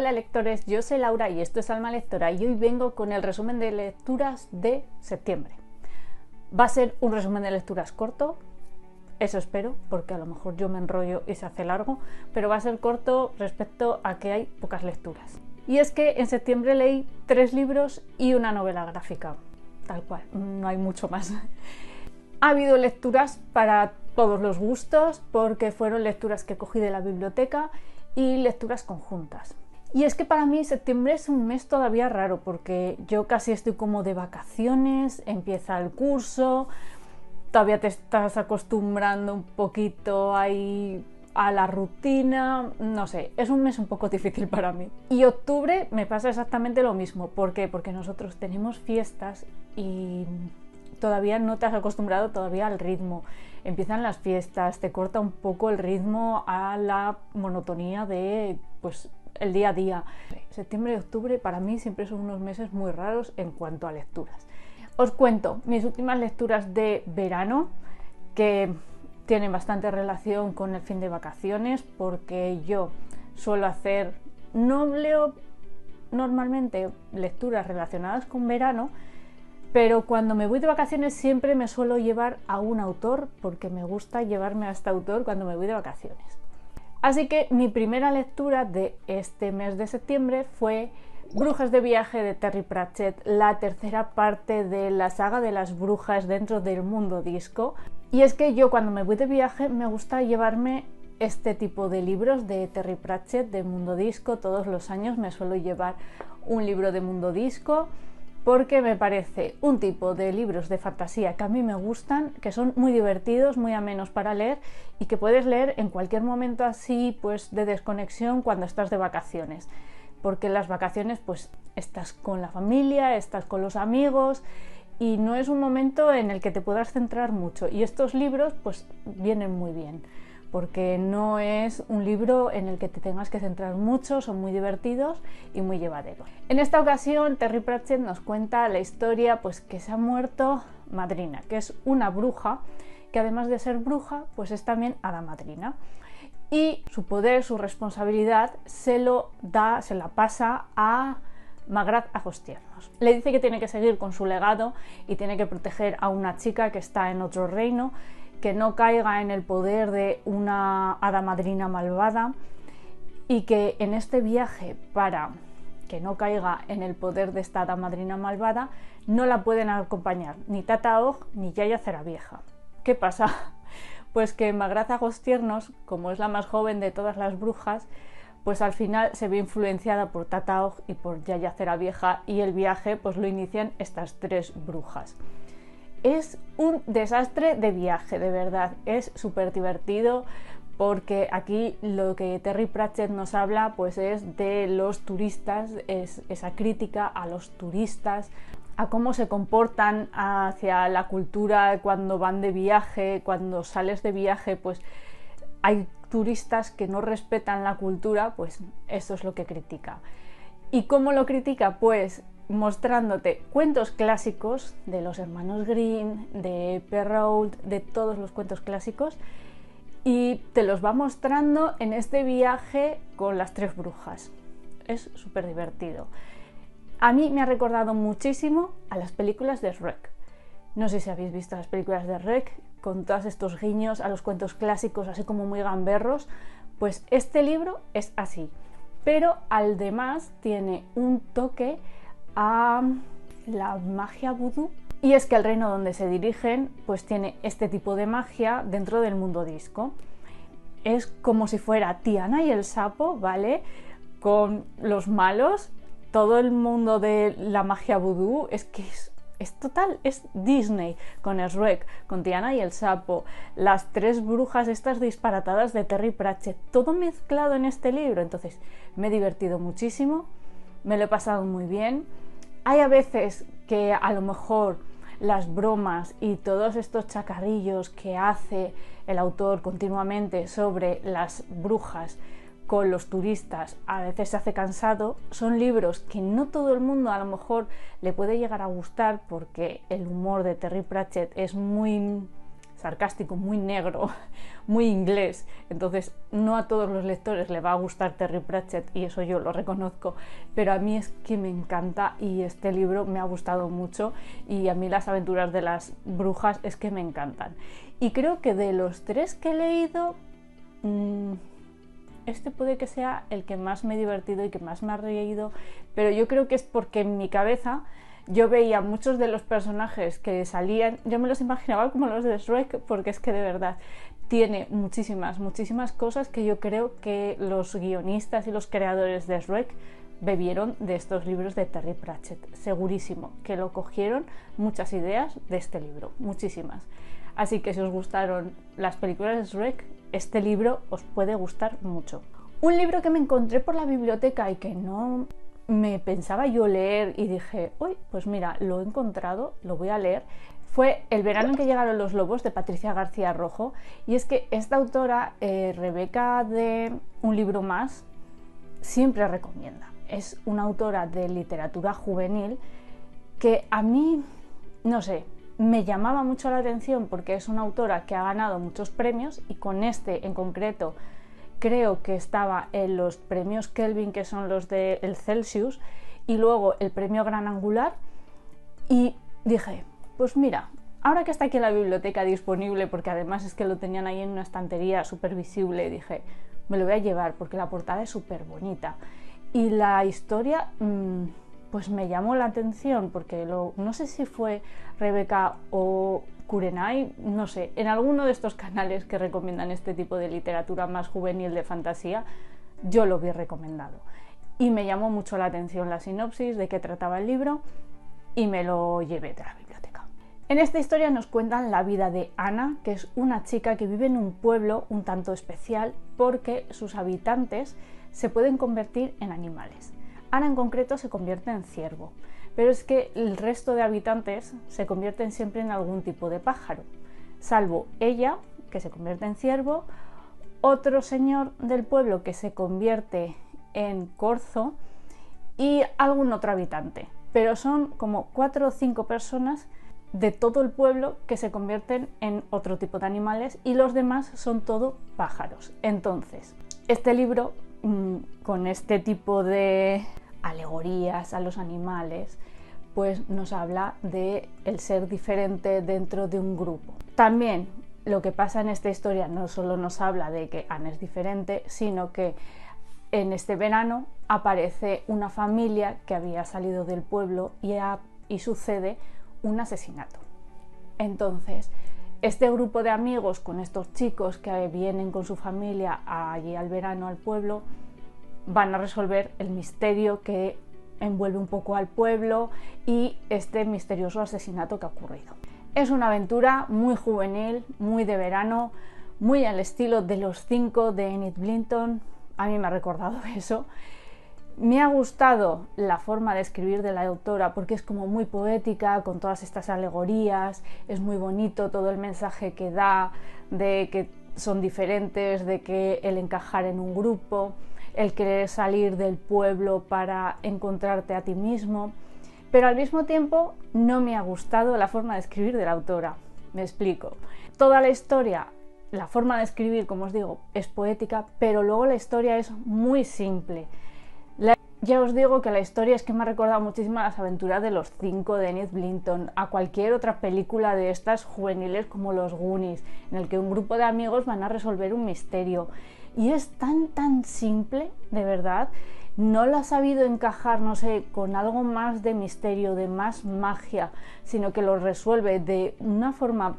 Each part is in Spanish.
Hola lectores, yo soy Laura y esto es Alma Lectora y hoy vengo con el resumen de lecturas de septiembre. Va a ser un resumen de lecturas corto, eso espero, porque a lo mejor yo me enrollo y se hace largo, pero va a ser corto respecto a que hay pocas lecturas. Y es que en septiembre leí 3 libros y una novela gráfica, tal cual, no hay mucho más. Ha habido lecturas para todos los gustos, porque fueron lecturas que cogí de la biblioteca y lecturas conjuntas. Y es que para mí septiembre es un mes todavía raro, porque yo casi estoy como de vacaciones, empieza el curso, todavía te estás acostumbrando un poquito ahí a la rutina, no sé, es un mes un poco difícil para mí. Y octubre me pasa exactamente lo mismo. ¿Por qué? Porque nosotros tenemos fiestas y todavía no te has acostumbrado todavía al ritmo. Empiezan las fiestas, te corta un poco el ritmo a la monotonía de pues el día a día. Septiembre y octubre para mí siempre son unos meses muy raros en cuanto a lecturas. Os cuento mis últimas lecturas de verano, que tienen bastante relación con el fin de vacaciones, porque yo suelo hacer, no leo normalmente lecturas relacionadas con verano, pero cuando me voy de vacaciones siempre me suelo llevar a un autor, porque me gusta llevarme a este autor cuando me voy de vacaciones. Así que mi primera lectura de este mes de septiembre fue Brujas de viaje de Terry Pratchett, la tercera parte de la saga de las brujas dentro del mundo disco. Y es que yo cuando me voy de viaje me gusta llevarme este tipo de libros de Terry Pratchett, de mundo disco. Todos los años me suelo llevar un libro de mundo disco, porque me parece un tipo de libros de fantasía que a mí me gustan, que son muy divertidos, muy amenos para leer y que puedes leer en cualquier momento así pues de desconexión cuando estás de vacaciones, porque en las vacaciones pues estás con la familia, estás con los amigos y no es un momento en el que te puedas centrar mucho, y estos libros pues vienen muy bien, porque no es un libro en el que te tengas que centrar mucho, son muy divertidos y muy llevaderos. En esta ocasión Terry Pratchett nos cuenta la historia pues que se ha muerto Madrina, que es una bruja que además de ser bruja pues es también hada madrina, y su poder, su responsabilidad se la pasa a Magrat Agostiernos. Le dice que tiene que seguir con su legado y tiene que proteger a una chica que está en otro reino, que no caiga en el poder de una hada madrina malvada, y que en este viaje, para que no caiga en el poder de esta hada madrina malvada, no la pueden acompañar ni Tata Og ni Yaya Ceravieja. ¿Qué pasa? Pues que Magrat Agostiernos, como es la más joven de todas las brujas, pues al final se ve influenciada por Tata Og y por Yaya Ceravieja, y el viaje pues lo inician estas 3 brujas. Es un desastre de viaje, de verdad, es súper divertido, porque aquí lo que Terry Pratchett nos habla pues es de los turistas, es esa crítica a los turistas, a cómo se comportan hacia la cultura cuando van de viaje. Cuando sales de viaje pues hay turistas que no respetan la cultura, pues eso es lo que critica. ¿Y cómo lo critica? Pues mostrándote cuentos clásicos de los hermanos Grimm, de Perrault, de todos los cuentos clásicos, y te los va mostrando en este viaje con las 3 brujas. Es súper divertido. A mí me ha recordado muchísimo a las películas de Shrek. No sé si habéis visto las películas de Shrek, con todos estos guiños a los cuentos clásicos, así como muy gamberros. Pues este libro es así, pero además tiene un toque a la magia vudú, y es que el reino donde se dirigen pues tiene este tipo de magia dentro del mundo disco. Es como si fuera Tiana y el sapo, ¿vale? Con los malos, todo el mundo de la magia vudú. Es que es total, es Disney, con Shrek, con Tiana y el sapo, las 3 brujas estas disparatadas de Terry Pratchett, todo mezclado en este libro. Entonces me he divertido muchísimo, me lo he pasado muy bien. Hay a veces que a lo mejor las bromas y todos estos chacarrillos que hace el autor continuamente sobre las brujas con los turistas a veces se hace cansado. Son libros que no todo el mundo a lo mejor le puede llegar a gustar, porque el humor de Terry Pratchett es muy sarcástico, muy negro, muy inglés. Entonces no a todos los lectores le va a gustar Terry Pratchett y eso yo lo reconozco, pero a mí es que me encanta y este libro me ha gustado mucho y a mí las aventuras de las brujas es que me encantan. Y creo que de los 3 que he leído, este puede que sea el que más me he divertido y que más me ha reído, pero yo creo que es porque en mi cabeza yo veía muchos de los personajes que salían, yo me los imaginaba como los de Shrek, porque es que de verdad tiene muchísimas cosas que yo creo que los guionistas y los creadores de Shrek bebieron de estos libros de Terry Pratchett. Segurísimo que lo cogieron muchas ideas de este libro, muchísimas. Así que si os gustaron las películas de Shrek, este libro os puede gustar mucho. Un libro que me encontré por la biblioteca y que no me pensaba yo leer y dije, uy, pues mira, lo he encontrado, lo voy a leer, fue El verano en que llegaron los lobos, de Patricia García Rojo. Y es que esta autora, Rebeca de Un libro más, siempre recomienda. Es una autora de literatura juvenil que a mí, no sé, me llamaba mucho la atención porque es una autora que ha ganado muchos premios y con este en concreto creo que estaba en los premios Kelvin, que son los del Celsius, y luego el premio Gran Angular, y dije, pues mira, ahora que está aquí en la biblioteca disponible, porque además es que lo tenían ahí en una estantería súper visible, dije, me lo voy a llevar porque la portada es súper bonita. Y la historia, pues me llamó la atención, porque no sé si fue Rebeca o Kurenai, no sé, en alguno de estos canales que recomiendan este tipo de literatura más juvenil de fantasía, yo lo vi recomendado. Y me llamó mucho la atención la sinopsis de qué trataba el libro y me lo llevé de la biblioteca. En esta historia nos cuentan la vida de Ana, que es una chica que vive en un pueblo un tanto especial porque sus habitantes se pueden convertir en animales. Ana en concreto se convierte en ciervo, pero es que el resto de habitantes se convierten siempre en algún tipo de pájaro, salvo ella, que se convierte en ciervo, otro señor del pueblo que se convierte en corzo y algún otro habitante. Pero son como 4 o 5 personas de todo el pueblo que se convierten en otro tipo de animales y los demás son todo pájaros. Entonces, este libro, con este tipo de alegorías a los animales, pues nos habla de el ser diferente dentro de un grupo. También lo que pasa en esta historia no solo nos habla de que Ana es diferente, sino que en este verano aparece una familia que había salido del pueblo y sucede un asesinato. Entonces, este grupo de amigos con estos chicos que vienen con su familia allí al verano al pueblo van a resolver el misterio que envuelve un poco al pueblo y este misterioso asesinato que ha ocurrido. Es una aventura muy juvenil, muy de verano, muy al estilo de Los 5 de Enid Blyton. A mí me ha recordado eso. Me ha gustado la forma de escribir de la autora porque es como muy poética, con todas estas alegorías, es muy bonito todo el mensaje que da de que son diferentes, de que el encajar en un grupo, el querer salir del pueblo para encontrarte a ti mismo, pero al mismo tiempo no me ha gustado la forma de escribir de la autora. Me explico. Toda la historia, la forma de escribir, como os digo, es poética, pero luego la historia es muy simple. Ya os digo que la historia es que me ha recordado muchísimo a las aventuras de Los 5 de Enid Blyton, a cualquier otra película de estas juveniles como Los Goonies, en el que un grupo de amigos van a resolver un misterio. Y es tan simple, de verdad, no lo ha sabido encajar, no sé, con algo más de misterio, de más magia, sino que lo resuelve de una forma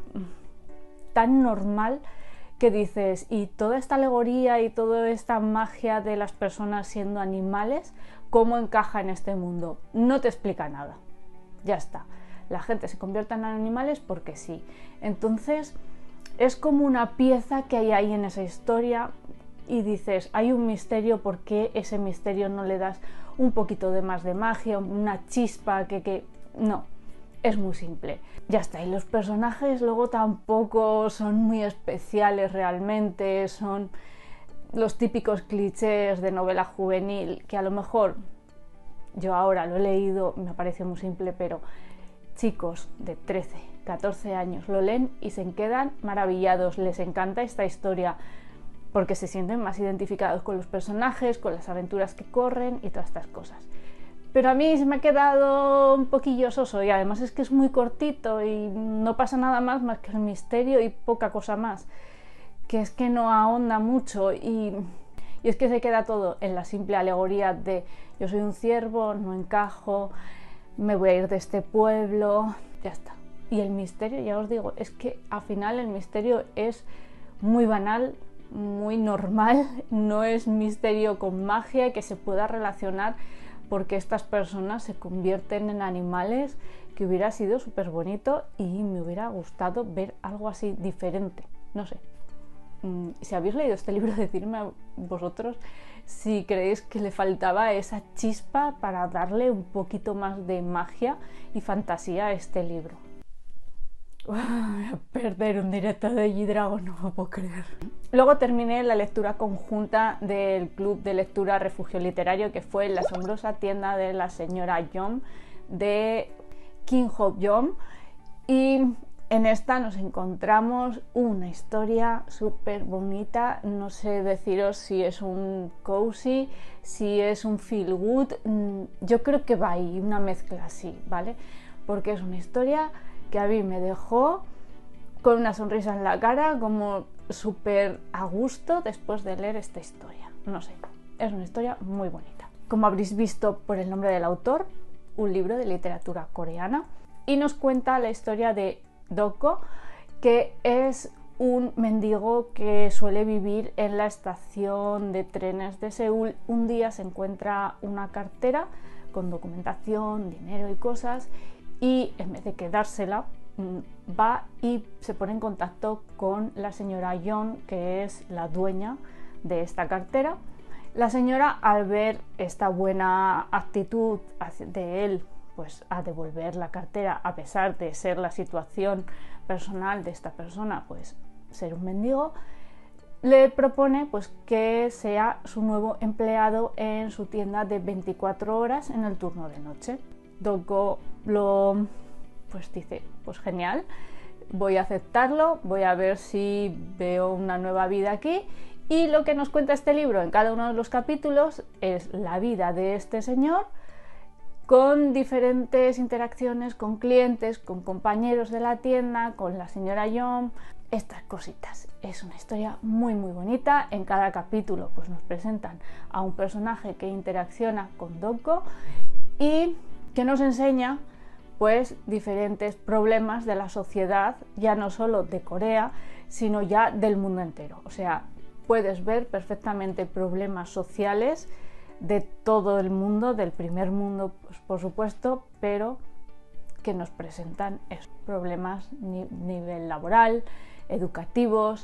tan normal que dices, y toda esta alegoría y toda esta magia de las personas siendo animales, ¿cómo encaja en este mundo? No te explica nada. Ya está. La gente se convierte en animales porque sí. Entonces, es como una pieza que hay ahí en esa historia y dices, hay un misterio, ¿por qué ese misterio no le das un poquito de más de magia, una chispa que... No. Es muy simple. Ya está, y los personajes luego tampoco son muy especiales realmente, son los típicos clichés de novela juvenil, que a lo mejor yo ahora lo he leído, me parece muy simple, pero chicos de 13, 14 años. Lo leen y se quedan maravillados, les encanta esta historia porque se sienten más identificados con los personajes, con las aventuras que corren y todas estas cosas. Pero a mí se me ha quedado un poquillo soso y además es que es muy cortito y no pasa nada más que el misterio y poca cosa más, que es que no ahonda mucho y es que se queda todo en la simple alegoría de yo soy un ciervo, no encajo, me voy a ir de este pueblo, ya está. Y el misterio, ya os digo, es que al final el misterio es muy banal, muy normal, no es misterio con magia que se pueda relacionar porque estas personas se convierten en animales, que hubiera sido súper bonito y me hubiera gustado ver algo así diferente, no sé. Si habéis leído este libro, decidme vosotros si creéis que le faltaba esa chispa para darle un poquito más de magia y fantasía a este libro. Voy a perder un directo de G-Dragon, no lo puedo creer. Luego terminé la lectura conjunta del Club de Lectura Refugio Literario, que fue La asombrosa tienda de la señora Yom, de Kim Ho-yeon, y en esta nos encontramos una historia súper bonita. No sé deciros si es un cozy, si es un feel good, yo creo que va ahí, una mezcla así, ¿vale? Porque es una historia que a mí me dejó con una sonrisa en la cara, como súper a gusto después de leer esta historia. No sé, es una historia muy bonita. Como habréis visto por el nombre del autor, un libro de literatura coreana, y nos cuenta la historia de Doko, que es un mendigo que suele vivir en la estación de trenes de Seúl. Un día se encuentra una cartera con documentación, dinero y cosas, y en vez de quedársela, va y se pone en contacto con la señora Yeon, que es la dueña de esta cartera. La señora, al ver esta buena actitud de él, pues a devolver la cartera, a pesar de ser la situación personal de esta persona, pues ser un mendigo, le propone pues que sea su nuevo empleado en su tienda de 24 horas en el turno de noche. Doko pues dice, pues genial, voy a aceptarlo, voy a ver si veo una nueva vida aquí. Y lo que nos cuenta este libro en cada uno de los capítulos es la vida de este señor, con diferentes interacciones con clientes, con compañeros de la tienda, con la señora Yeon, estas cositas. Es una historia muy muy bonita. En cada capítulo pues nos presentan a un personaje que interacciona con Doko y que nos enseña pues diferentes problemas de la sociedad, ya no solo de Corea, sino ya del mundo entero. O sea, puedes ver perfectamente problemas sociales de todo el mundo, del primer mundo, pues, por supuesto, pero que nos presentan esos problemas nivel laboral, educativos,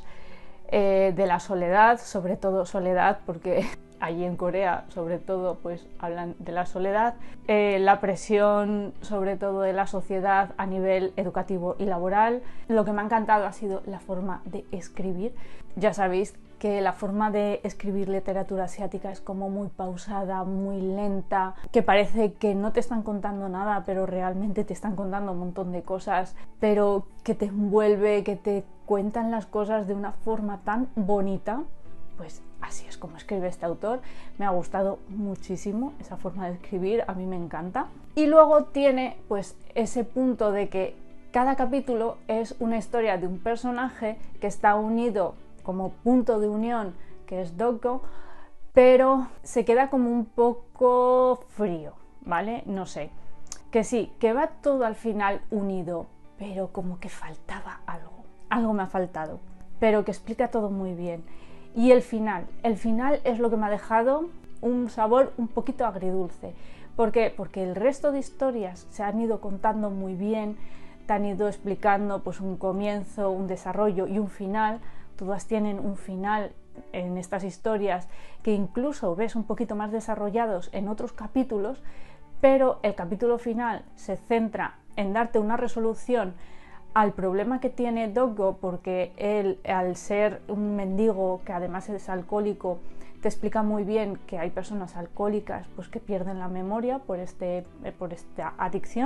de la soledad, sobre todo soledad, porque allí en Corea sobre todo pues hablan de la soledad, la presión sobre todo de la sociedad a nivel educativo y laboral. Lo que me ha encantado ha sido la forma de escribir. Ya sabéis que la forma de escribir literatura asiática es como muy pausada, muy lenta, que parece que no te están contando nada, pero realmente te están contando un montón de cosas, pero que te envuelve, que te cuentan las cosas de una forma tan bonita. Pues así es como escribe este autor. Me ha gustado muchísimo esa forma de escribir, a mí me encanta. Y luego tiene pues ese punto de que cada capítulo es una historia de un personaje que está unido como punto de unión, que es Doko, pero se queda como un poco frío, ¿vale? No sé, que sí, que va todo al final unido, pero como que faltaba algo me ha faltado, pero que explica todo muy bien. Y el final es lo que me ha dejado un sabor un poquito agridulce. ¿Por qué? Porque el resto de historias se han ido contando muy bien, te han ido explicando pues un comienzo, un desarrollo y un final. Todas tienen un final en estas historias que incluso ves un poquito más desarrollados en otros capítulos, pero el capítulo final se centra en darte una resolución al problema que tiene Doko, porque él, al ser un mendigo que además es alcohólico, te explica muy bien que hay personas alcohólicas pues, que pierden la memoria por esta adicción.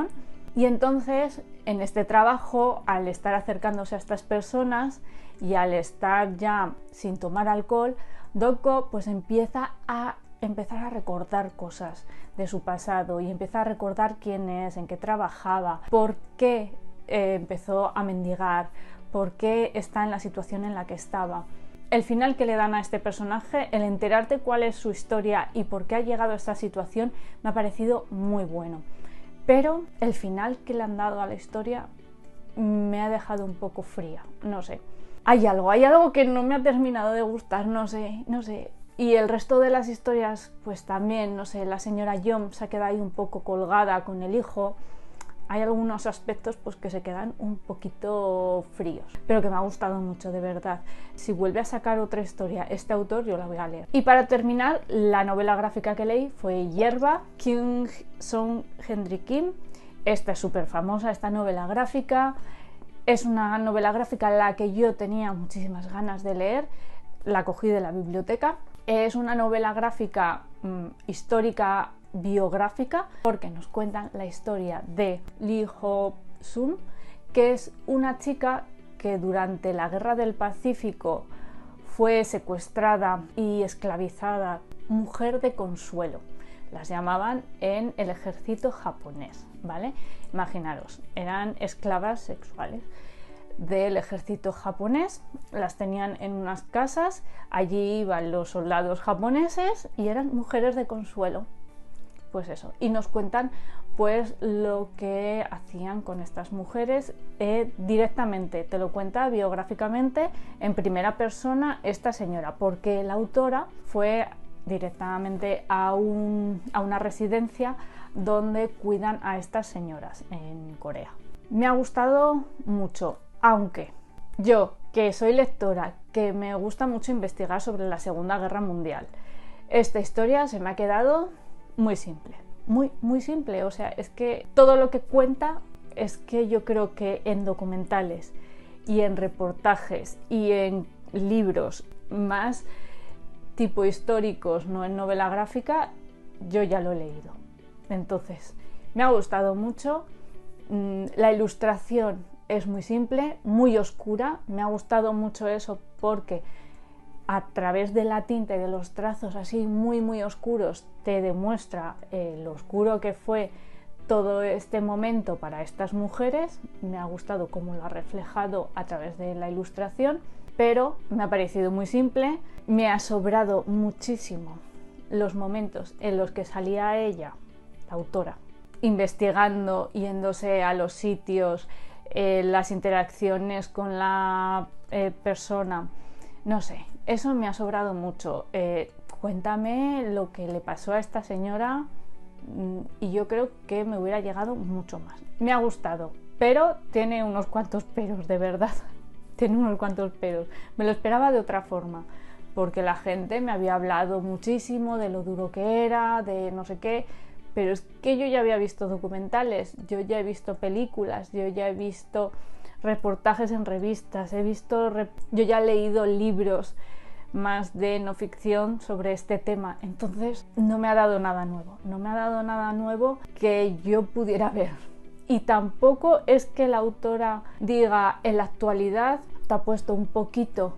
Y entonces, en este trabajo, al estar acercándose a estas personas y al estar ya sin tomar alcohol, Doko pues empieza a recordar cosas de su pasado y empieza a recordar quién es, en qué trabajaba, por qué empezó a mendigar, por qué está en la situación en la que estaba. El final que le dan a este personaje, el enterarte cuál es su historia y por qué ha llegado a esta situación, me ha parecido muy bueno. Pero el final que le han dado a la historia me ha dejado un poco fría, no sé. Hay algo que no me ha terminado de gustar, no sé. Y el resto de las historias, pues también, no sé, la señora Yom se ha quedado ahí un poco colgada con el hijo. Hay algunos aspectos pues que se quedan un poquito fríos, pero que me ha gustado mucho, de verdad. Si vuelve a sacar otra historia este autor, yo la voy a leer. Y para terminar, la novela gráfica que leí fue Hierba, Kyung Song Henry Kim. Esta es súper famosa, esta novela gráfica. Es una novela gráfica a la que yo tenía muchísimas ganas de leer. La cogí de la biblioteca. Es una novela gráfica histórica, biográfica, porque nos cuentan la historia de Lee Ho-sun, que es una chica que durante la Guerra del Pacífico fue secuestrada y esclavizada, mujer de consuelo, las llamaban en el ejército japonés, ¿vale? Imaginaros, eran esclavas sexuales del ejército japonés, las tenían en unas casas, allí iban los soldados japoneses y eran mujeres de consuelo. Pues eso, y nos cuentan pues lo que hacían con estas mujeres directamente, te lo cuenta biográficamente en primera persona esta señora, porque la autora fue directamente a una residencia donde cuidan a estas señoras en Corea. Me ha gustado mucho, aunque yo, que soy lectora, que me gusta mucho investigar sobre la Segunda Guerra Mundial, esta historia se me ha quedado muy simple, muy simple. O sea, es que todo lo que cuenta es que yo creo que en documentales y en reportajes y en libros más tipo históricos, no en novela gráfica, yo ya lo he leído. Entonces, me ha gustado mucho. La ilustración es muy simple, muy oscura. Me ha gustado mucho eso porque a través de la tinta y de los trazos así muy oscuros te demuestra lo oscuro que fue todo este momento para estas mujeres. Me ha gustado cómo lo ha reflejado a través de la ilustración, pero me ha parecido muy simple. Me ha sobrado muchísimo los momentos en los que salía ella, la autora, investigando, yéndose a los sitios, las interacciones con la persona, no sé. Eso me ha sobrado mucho. Cuéntame lo que le pasó a esta señora y yo creo que me hubiera llegado mucho más. Me ha gustado, pero tiene unos cuantos peros, de verdad. Tiene unos cuantos peros. Me lo esperaba de otra forma, porque la gente me había hablado muchísimo de lo duro que era, de no sé qué, pero es que yo ya había visto documentales, yo ya he visto películas, yo ya he visto reportajes en revistas, yo ya he leído libros más de no ficción sobre este tema, entonces no me ha dado nada nuevo que yo pudiera ver. Y tampoco es que la autora diga en la actualidad, te ha puesto un poquito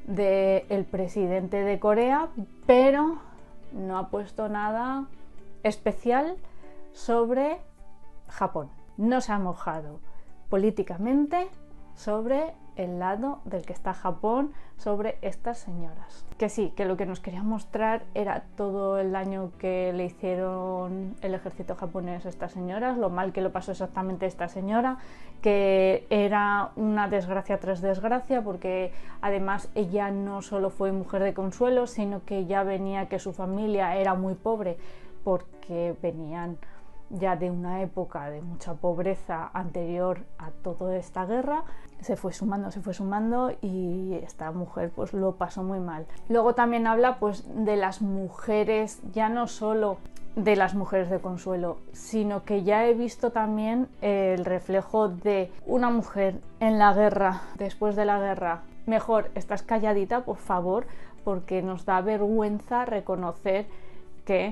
del presidente de Corea, pero no ha puesto nada especial sobre Japón. No se ha mojado políticamente sobre el lado del que está Japón, sobre estas señoras. Que sí, que lo que nos quería mostrar era todo el daño que le hicieron el ejército japonés a estas señoras, lo mal que lo pasó exactamente esta señora, que era una desgracia tras desgracia, porque además ella no solo fue mujer de consuelo, sino que ya venía que su familia era muy pobre, porque venían ya de una época de mucha pobreza anterior a toda esta guerra. Se fue sumando y esta mujer pues lo pasó muy mal. Luego también habla pues de las mujeres, ya no solo de las mujeres de consuelo, sino que ya he visto también el reflejo de una mujer en la guerra, después de la guerra. Mejor estás calladita, por favor, porque nos da vergüenza reconocer que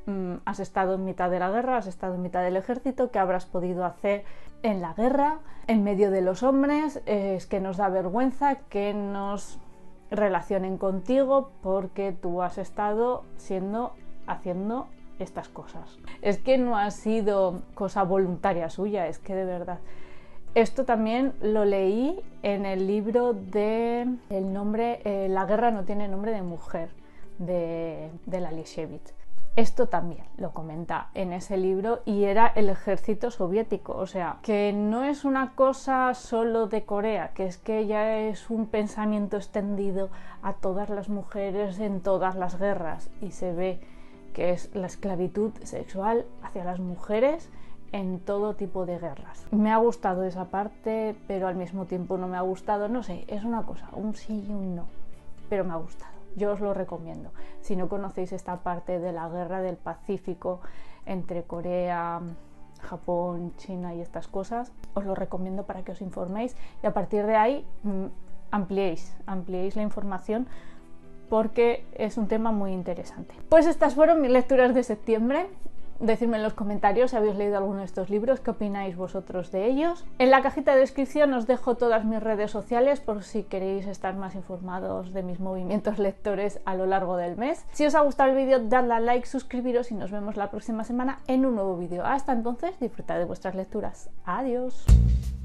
has estado en mitad de la guerra, has estado en mitad del ejército, ¿qué habrás podido hacer en la guerra, en medio de los hombres? Es que nos da vergüenza que nos relacionen contigo porque tú has estado haciendo estas cosas. Es que no ha sido cosa voluntaria suya, es que de verdad. Esto también lo leí en el libro de el nombre, La guerra no tiene nombre de mujer, de Lalishevich. Esto también lo comenta en ese libro y era el ejército soviético, o sea, que no es una cosa solo de Corea, que es que ya es un pensamiento extendido a todas las mujeres en todas las guerras y se ve que es la esclavitud sexual hacia las mujeres en todo tipo de guerras. Me ha gustado esa parte, pero al mismo tiempo no me ha gustado, no sé, es una cosa, un sí y un no, pero me ha gustado. Yo os lo recomiendo. Si no conocéis esta parte de la guerra del Pacífico entre Corea, Japón, China y estas cosas, os lo recomiendo para que os informéis y a partir de ahí ampliéis la información porque es un tema muy interesante. Pues estas fueron mis lecturas de septiembre. Decidme en los comentarios si habéis leído alguno de estos libros, qué opináis vosotros de ellos. En la cajita de descripción os dejo todas mis redes sociales por si queréis estar más informados de mis movimientos lectores a lo largo del mes. Si os ha gustado el vídeo, dadle a like, suscribiros y nos vemos la próxima semana en un nuevo vídeo. Hasta entonces, disfrutad de vuestras lecturas. Adiós.